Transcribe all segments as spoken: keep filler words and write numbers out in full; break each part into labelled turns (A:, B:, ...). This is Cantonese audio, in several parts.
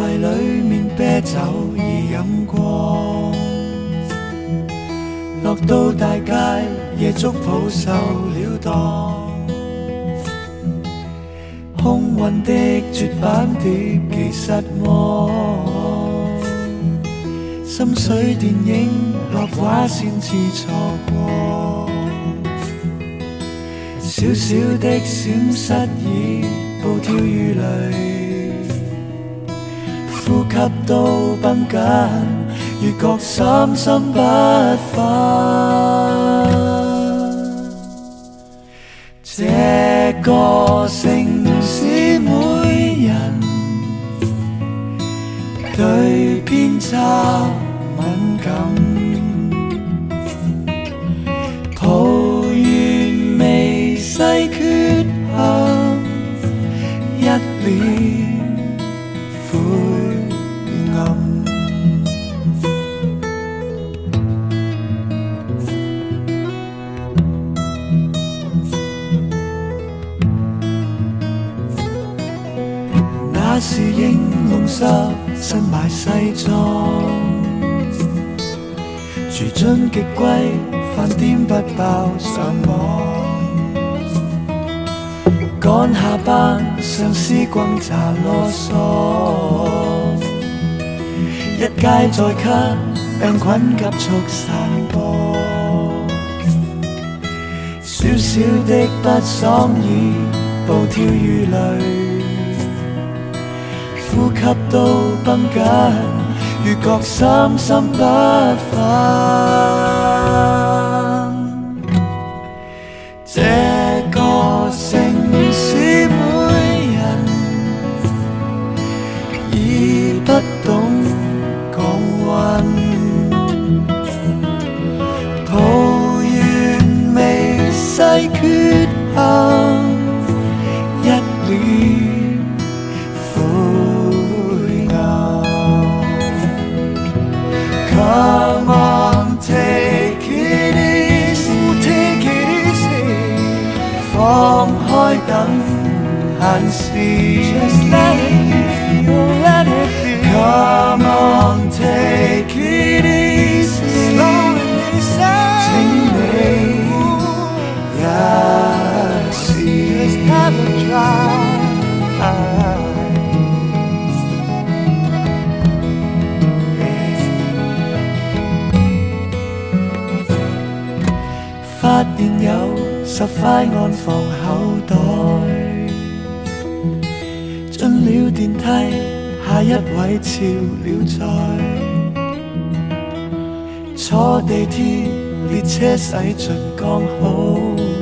A: 為裡面啤酒已飲過，落到大街夜粥鋪受了當，空運的絕版碟其實我，心水電影落畫先至錯過，小小的閃失已暴跳如雷，呼吸都繃緊，越覺心心不忿。這個城市每人對偏差敏感，抱怨微細缺陷，一臉灰暗。那時應弄濕身買西裝，住進極貴飯店不包上網，趕下班上司轟炸囉嗦，一街再咳病菌急速散播，小小的不爽已暴跳如雷，呼吸都繃緊，越覺心心不忿。這個城市每人已不懂降溫，抱怨微細缺陷，一臉Come on, take it easy, take it easy. 放開等閒事 ，Just let it be, oh let it be. Come on, take it easy, slowly listen. 請你也試 ，Just have a try. 發現有十塊安放口袋，進了電梯，下一位潮了在，坐地鐵列車駛盡剛好，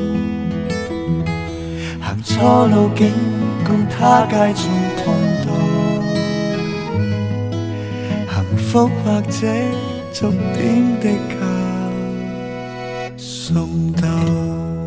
A: 行錯路徑共他街中碰到，幸福或者逐點的靠送到。